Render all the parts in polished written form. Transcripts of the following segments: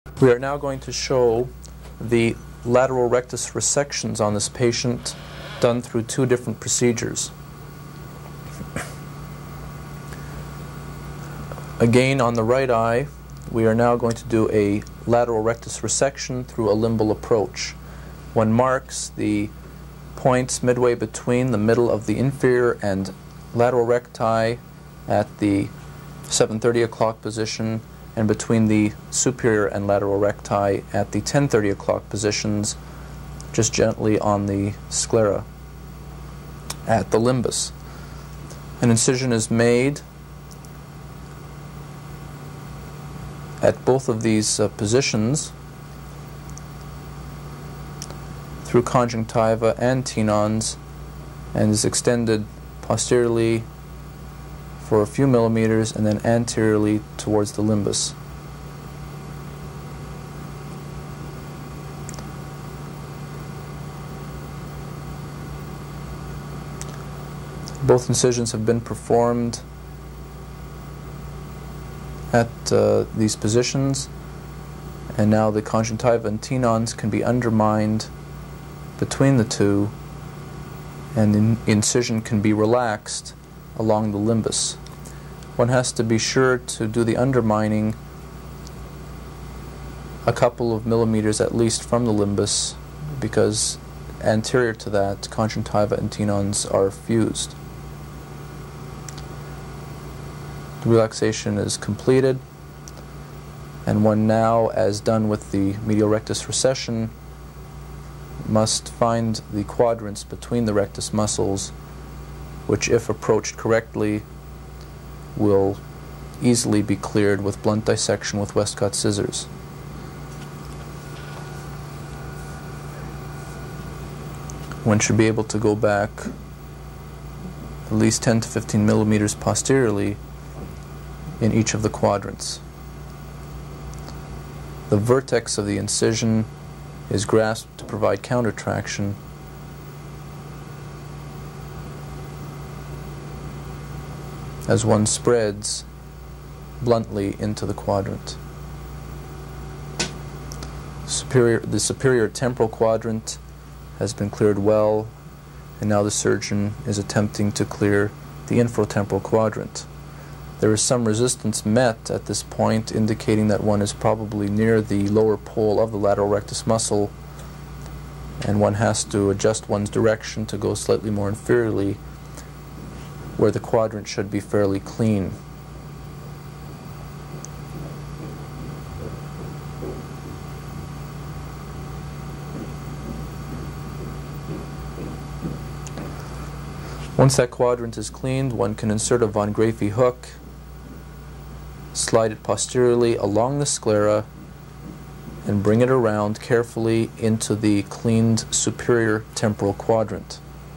We are now going to show the lateral rectus resections on this patient done through two different procedures. Again, on the right eye, we are now going to do a lateral rectus resection through a limbal approach. One marks the points midway between the middle of the inferior and lateral recti at the 7:30 o'clock position and between the superior and lateral recti at the 10:30 o'clock positions, just gently on the sclera at the limbus. An incision is made at both of these positions through conjunctiva and tenons and is extended posteriorly for a few millimeters and then anteriorly towards the limbus. Both incisions have been performed at these positions, and now the conjunctiva and tenons can be undermined between the two, and the incision can be relaxed along the limbus. One has to be sure to do the undermining a couple of millimeters at least from the limbus, because anterior to that, conjunctiva and tenons are fused. The relaxation is completed, and one now, as done with the medial rectus recession, must find the quadrants between the rectus muscles, which, if approached correctly, will easily be cleared with blunt dissection with Westcott scissors. One should be able to go back at least 10 to 15 millimeters posteriorly in each of the quadrants. The vertex of the incision is grasped to provide countertraction, as one spreads bluntly into the quadrant. The superior temporal quadrant has been cleared well, and now the surgeon is attempting to clear the infratemporal quadrant. There is some resistance met at this point, indicating that one is probably near the lower pole of the lateral rectus muscle, and one has to adjust one's direction to go slightly more inferiorly, where the quadrant should be fairly clean. Once that quadrant is cleaned, one can insert a von Graefe hook, slide it posteriorly along the sclera, and bring it around carefully into the cleaned superior temporal quadrant.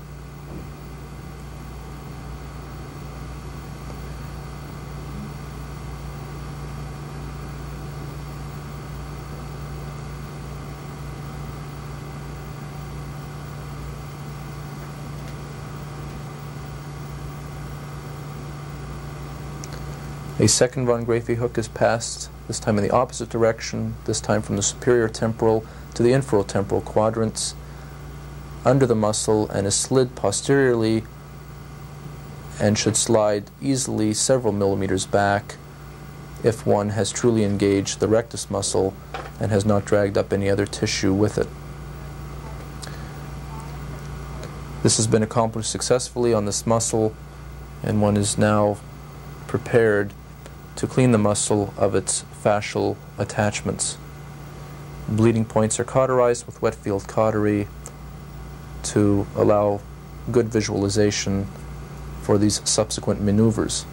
A second von Graefe hook is passed, this time in the opposite direction, this time from the superior temporal to the infratemporal quadrants, under the muscle, and is slid posteriorly and should slide easily several millimeters back if one has truly engaged the rectus muscle and has not dragged up any other tissue with it. This has been accomplished successfully on this muscle, and one is now prepared to clean the muscle of its fascial attachments. Bleeding points are cauterized with wet field cautery to allow good visualization for these subsequent maneuvers.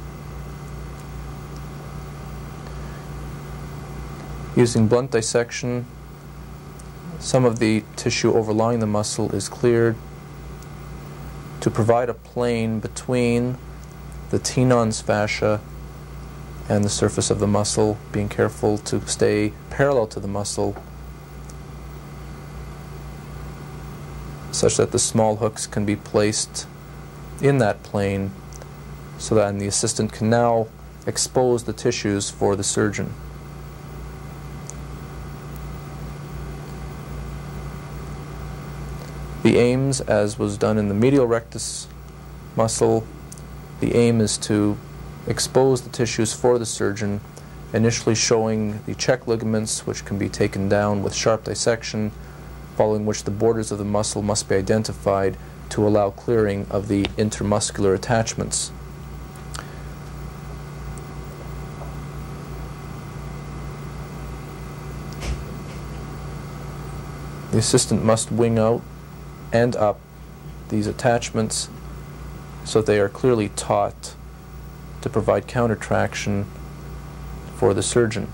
Using blunt dissection, some of the tissue overlying the muscle is cleared to provide a plane between the tenons fascia and the surface of the muscle, being careful to stay parallel to the muscle such that the small hooks can be placed in that plane, so that the assistant can now expose the tissues for the surgeon. The aims, as was done in the medial rectus muscle, the aim is to expose the tissues for the surgeon, initially showing the check ligaments, which can be taken down with sharp dissection, following which the borders of the muscle must be identified to allow clearing of the intermuscular attachments. The assistant must wing out and up these attachments so that they are clearly taut to provide countertraction for the surgeon.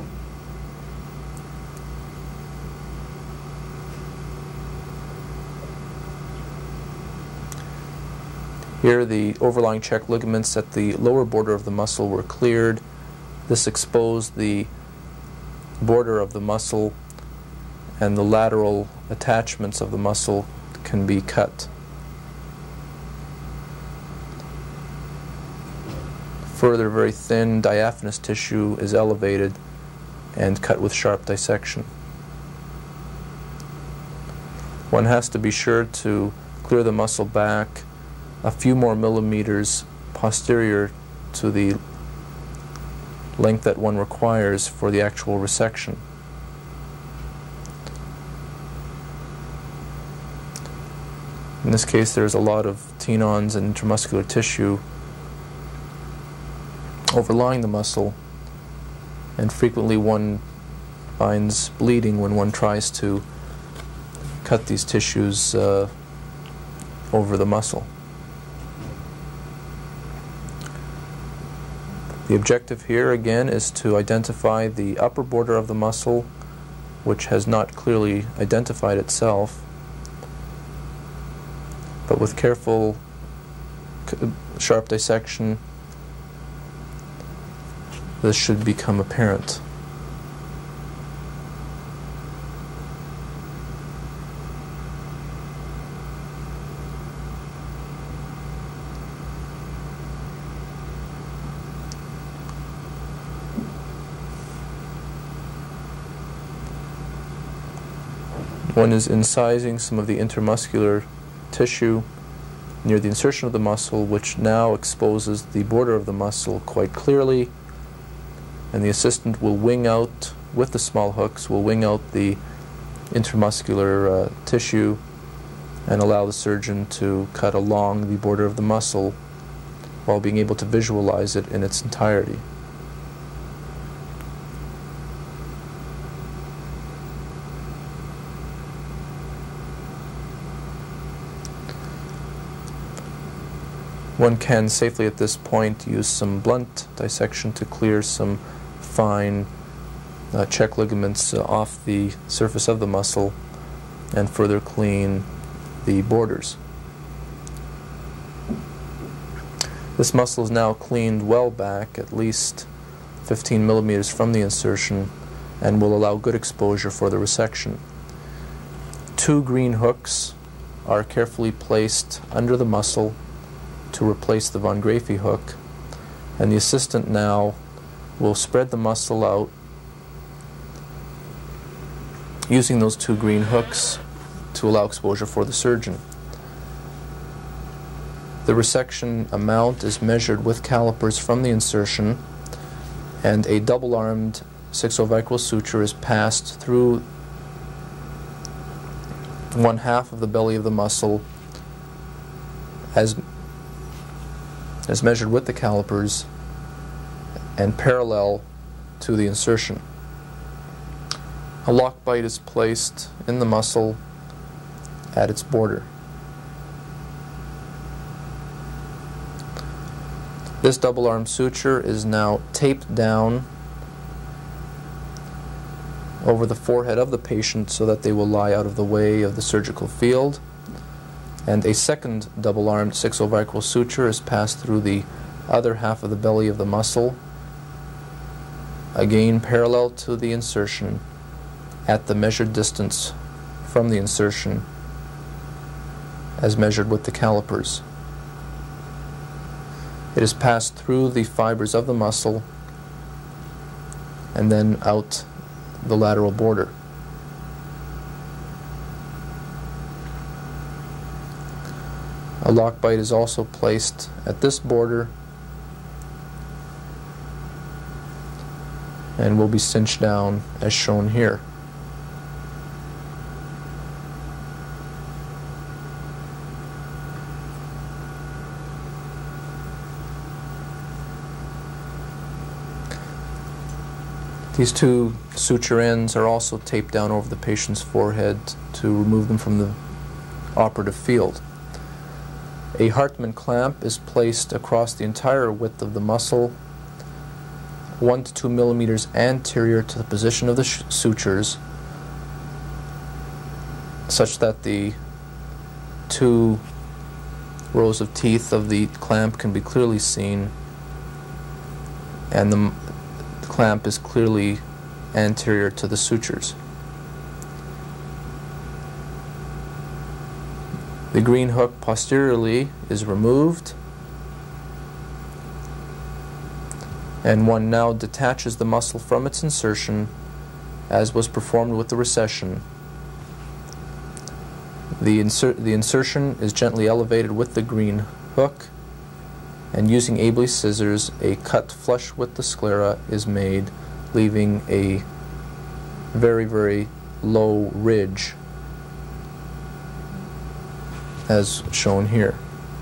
Here the overlying check ligaments at the lower border of the muscle were cleared. This exposed the border of the muscle, and the lateral attachments of the muscle can be cut. Further, very thin diaphanous tissue is elevated and cut with sharp dissection. One has to be sure to clear the muscle back a few more millimeters posterior to the length that one requires for the actual resection. In this case, there's a lot of tenons and intramuscular tissue overlying the muscle, and frequently one finds bleeding when one tries to cut these tissues over the muscle. The objective here again is to identify the upper border of the muscle, which has not clearly identified itself, but with careful sharp dissection this should become apparent. One is incising some of the intermuscular tissue near the insertion of the muscle, which now exposes the border of the muscle quite clearly, and the assistant will wing out, with the small hooks, will wing out the intramuscular tissue and allow the surgeon to cut along the border of the muscle while being able to visualize it in its entirety. One can safely at this point use some blunt dissection to clear some fine check ligaments off the surface of the muscle and further clean the borders. This muscle is now cleaned well back, at least 15 millimeters from the insertion, and will allow good exposure for the resection. 2 green hooks are carefully placed under the muscle to replace the von Graefe hook, and the assistant now will spread the muscle out using those 2 green hooks to allow exposure for the surgeon. The resection amount is measured with calipers from the insertion, and a double-armed 6-ovicral suture is passed through 1/2 of the belly of the muscle as measured with the calipers and parallel to the insertion. A lock bite is placed in the muscle at its border. This double-arm suture is now taped down over the forehead of the patient so that they will lie out of the way of the surgical field, and a second double-armed 6-ovicral suture is passed through the other half of the belly of the muscle, again parallel to the insertion at the measured distance from the insertion as measured with the calipers. It is passed through the fibers of the muscle and then out the lateral border. lock bite is also placed at this border and will be cinched down as shown here. These two suture ends are also taped down over the patient's forehead to remove them from the operative field. A Hartmann clamp is placed across the entire width of the muscle, 1 to 2 millimeters anterior to the position of the sutures, such that the two rows of teeth of the clamp can be clearly seen, and the clamp is clearly anterior to the sutures. The green hook posteriorly is removed, and one now detaches the muscle from its insertion as was performed with the recession. The insertion is gently elevated with the green hook, and using Abele scissors, a cut flush with the sclera is made, leaving a very, very low ridge as shown here.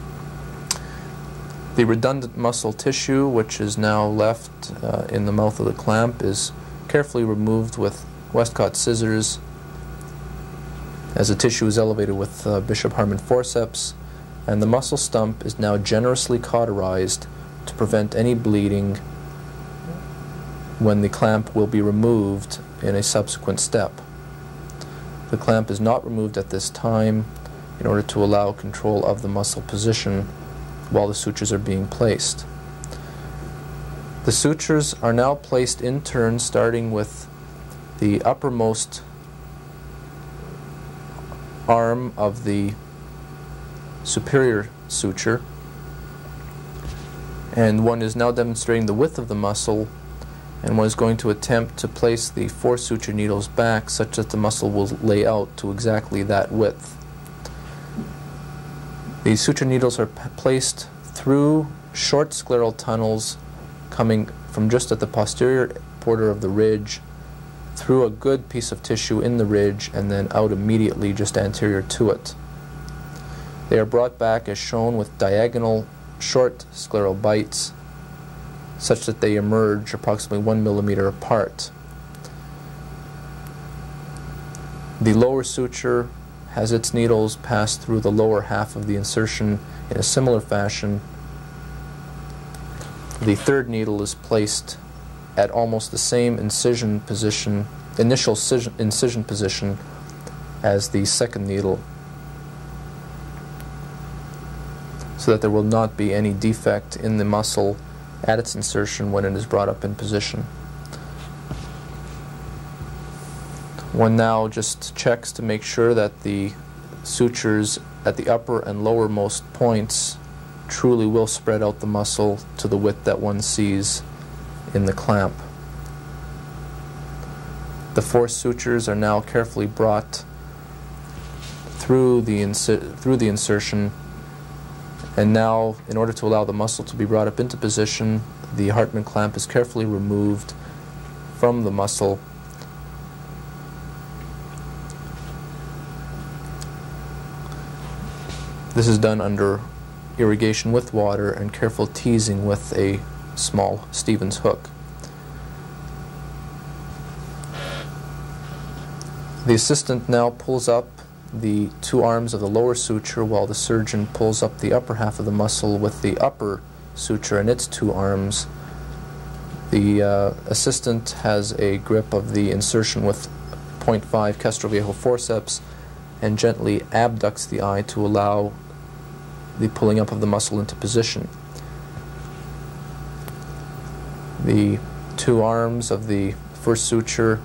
The redundant muscle tissue, which is now left in the mouth of the clamp, is carefully removed with Westcott scissors as the tissue is elevated with Bishop Harmon forceps, and the muscle stump is now generously cauterized to prevent any bleeding when the clamp will be removed in a subsequent step. The clamp is not removed at this time in order to allow control of the muscle position while the sutures are being placed. The sutures are now placed in turn, starting with the uppermost arm of the superior suture, and one is now demonstrating the width of the muscle, and one is going to attempt to place the 4 suture needles back such that the muscle will lay out to exactly that width. The suture needles are placed through short scleral tunnels coming from just at the posterior border of the ridge, through a good piece of tissue in the ridge, and then out immediately just anterior to it. They are brought back as shown with diagonal short scleral bites such that they emerge approximately 1 millimeter apart. The lower suture has its needles pass through the lower half of the insertion in a similar fashion. The third needle is placed at almost the same incision position, initial incision position, as the second needle, so that there will not be any defect in the muscle at its insertion when it is brought up in position. One now just checks to make sure that the sutures at the upper and lowermost points truly will spread out the muscle to the width that one sees in the clamp. The 4 sutures are now carefully brought through the insertion, and now, in order to allow the muscle to be brought up into position, the Hartmann clamp is carefully removed from the muscle. This is done under irrigation with water and careful teasing with a small Stevens hook. The assistant now pulls up the 2 arms of the lower suture while the surgeon pulls up the upper half of the muscle with the upper suture and its 2 arms. The assistant has a grip of the insertion with 0.5 Castroviejo forceps and gently abducts the eye to allow the pulling up of the muscle into position. The 2 arms of the first suture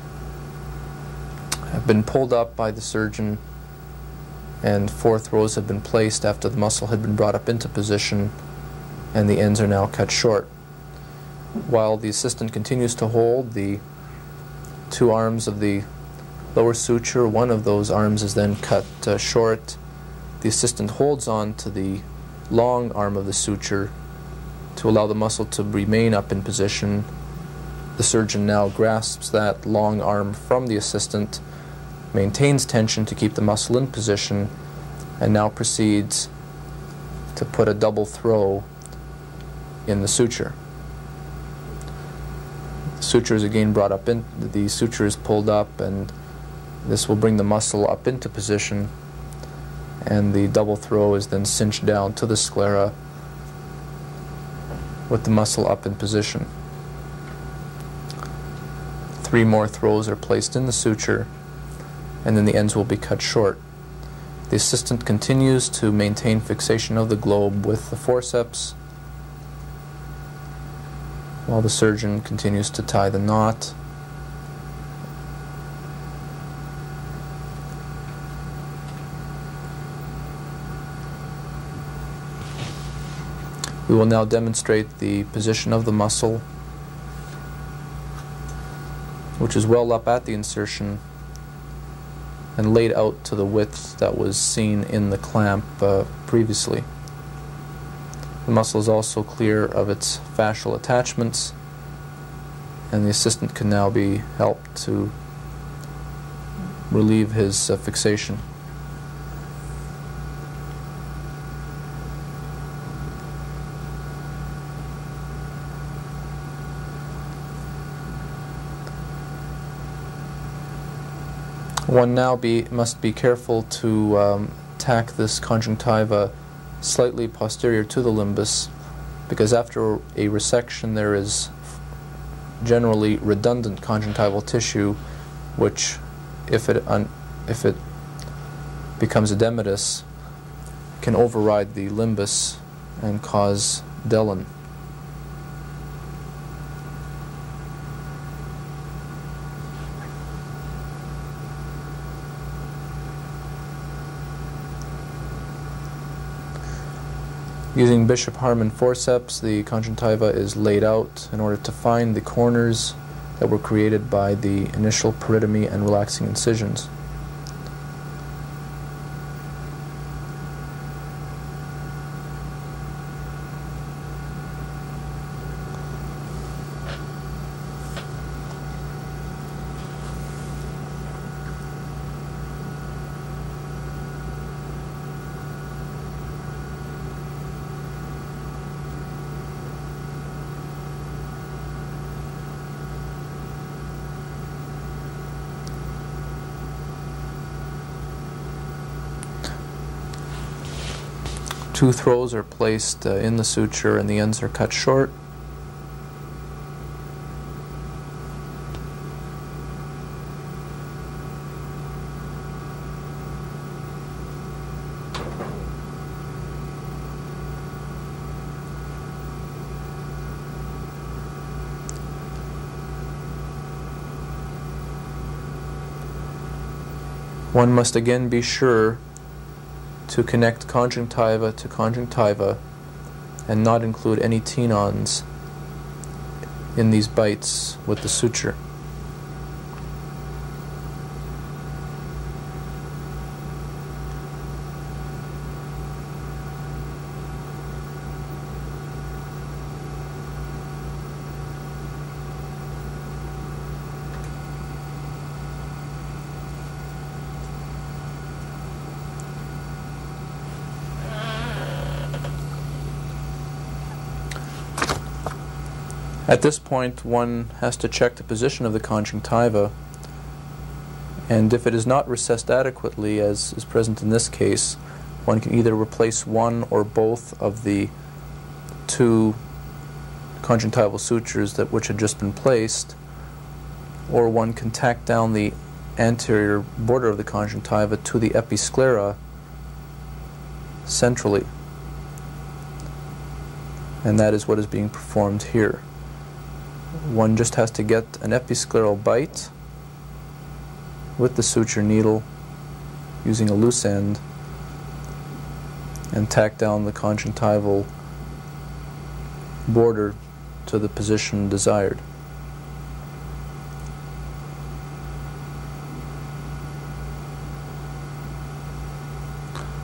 have been pulled up by the surgeon, and 4 throws have been placed after the muscle had been brought up into position, and the ends are now cut short. While the assistant continues to hold the 2 arms of the lower suture, one of those arms is then cut short. The assistant holds on to the long arm of the suture to allow the muscle to remain up in position. The surgeon now grasps that long arm from the assistant, maintains tension to keep the muscle in position, and now proceeds to put a double throw in the suture. The suture is again brought up in, the suture is pulled up, and this will bring the muscle up into position, and the double throw is then cinched down to the sclera with the muscle up in position. 3 more throws are placed in the suture, and then the ends will be cut short. The assistant continues to maintain fixation of the globe with the forceps, while the surgeon continues to tie the knot. We will now demonstrate the position of the muscle, which is well up at the insertion and laid out to the width that was seen in the clamp previously. The muscle is also clear of its fascial attachments, and the assistant can now be helped to relieve his fixation. One now must be careful to tack this conjunctiva slightly posterior to the limbus, because after a resection there is generally redundant conjunctival tissue, which, if it becomes edematous, can override the limbus and cause Dellen. Using Bishop Harmon forceps, the conjunctiva is laid out in order to find the corners that were created by the initial peritomy and relaxing incisions. Two throws are placed in the suture and the ends are cut short. One must again be sure to connect conjunctiva to conjunctiva and not include any tenons in these bites with the suture. At this point, one has to check the position of the conjunctiva, and if it is not recessed adequately, as is present in this case, one can either replace one or both of the two conjunctival sutures which had just been placed, or one can tack down the anterior border of the conjunctiva to the episclera centrally, and that is what is being performed here. One just has to get an episcleral bite with the suture needle using a loose end and tack down the conjunctival border to the position desired.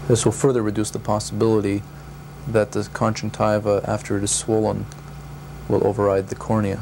This will further reduce the possibility that the conjunctiva, after it is swollen, will override the cornea.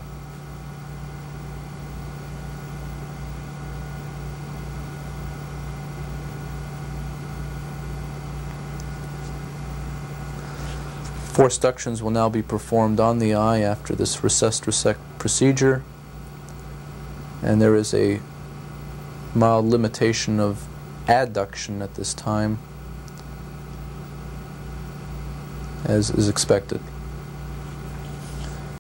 Force ductions will now be performed on the eye after this recessed resect procedure, and there is a mild limitation of adduction at this time, as is expected.